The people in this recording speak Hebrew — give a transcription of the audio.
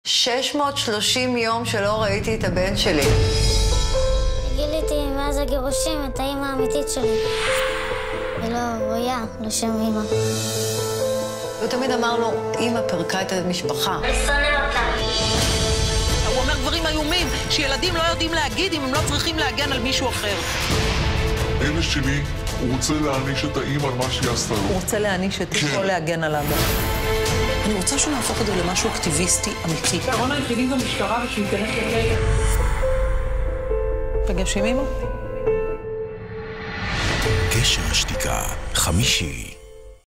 630 יום שלא ראיתי את הבן שלי. גיליתי מאז הגירושים את האמא האמיתית שלי. ולא רויה, לשם אמא. הוא תמיד אמר לו, אמא פרקה את המשפחה. אני שונא אותה. הוא אומר דברים איומים, שילדים לא יודעים להגיד אם הם לא צריכים להגן על מישהו אחר. אמא שלי, הוא רוצה להעניש את האמא על מה שהיא עשתה לו. הוא רוצה להעניש את אשתו להגן עליו. אני רוצה שנהפוך את זה למשהו אקטיביסטי אמיתי. שהרון היחידים במשטרה ושהוא ייכנס לכלא. פגש עם אמא? קשר השתיקה, חמישי.